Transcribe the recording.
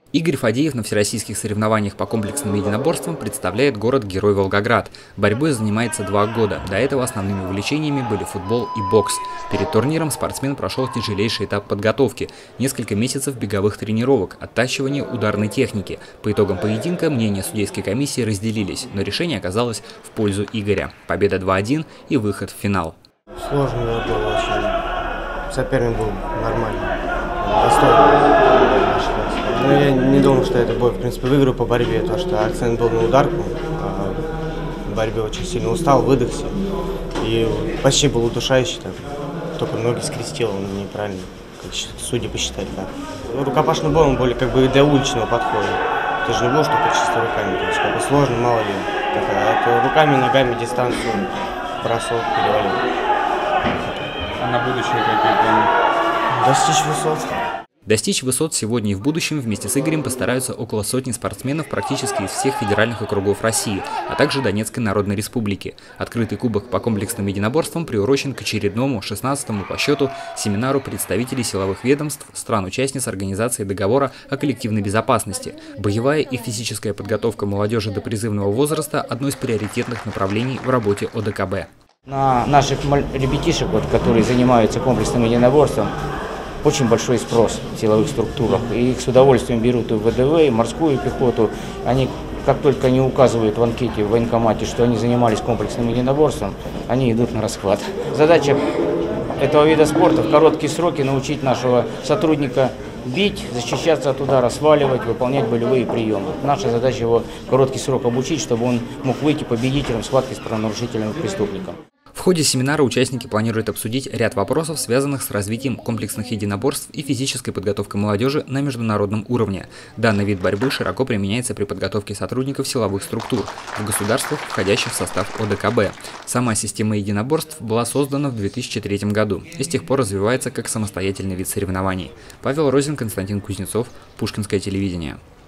Игорь Фадеев на всероссийских соревнованиях по комплексным единоборствам представляет город-герой Волгоград. Борьбой занимается 2 года. До этого основными увлечениями были футбол и бокс. Перед турниром спортсмен прошел тяжелейший этап подготовки. Несколько месяцев беговых тренировок, оттачивания ударной техники. По итогам поединка мнения судейской комиссии разделились, но решение оказалось в пользу Игоря. Победа 2-1 и выход в финал. Сложно было очень. Соперник был нормальный, достойный. Но я не думал, что это бой, в принципе, выиграю по борьбе, потому что акцент был на ударку. В борьбе очень сильно устал, выдохся. И почти был удушающий, так. Только ноги скрестил, он неправильно, как судьи посчитали. Так. Рукопашный бой, он более как бы для уличного подхода. Ты же не будешь только чисто руками, то есть как бы сложно, мало ли. Это руками, ногами, дистанцию, бросок, перевалил. А на будущее какие планы? Достичь высот. Достичь высот сегодня и в будущем вместе с Игорем постараются около сотни спортсменов практически из всех федеральных округов России, а также Донецкой Народной Республики. Открытый кубок по комплексным единоборствам приурочен к очередному, 16-му по счету, семинару представителей силовых ведомств, стран-участниц Организации договора о коллективной безопасности. Боевая и физическая подготовка молодежи до призывного возраста – одно из приоритетных направлений в работе ОДКБ. На наших ребятишек, которые занимаются комплексным единоборством, очень большой спрос в силовых структурах. И их с удовольствием берут и в ВДВ, и морскую пехоту. Они, как только они указывают в анкете в военкомате, что они занимались комплексным единоборством, они идут на расхват. Задача этого вида спорта в короткие сроки научить нашего сотрудника бить, защищаться от удара, сваливать, выполнять болевые приемы. Наша задача его в короткий срок обучить, чтобы он мог выйти победителем в схватке с правонарушителем и преступником. В ходе семинара участники планируют обсудить ряд вопросов, связанных с развитием комплексных единоборств и физической подготовкой молодежи на международном уровне. Данный вид борьбы широко применяется при подготовке сотрудников силовых структур в государствах, входящих в состав ОДКБ. Сама система единоборств была создана в 2003 году и с тех пор развивается как самостоятельный вид соревнований. Павел Розин, Константин Кузнецов, Пушкинское телевидение.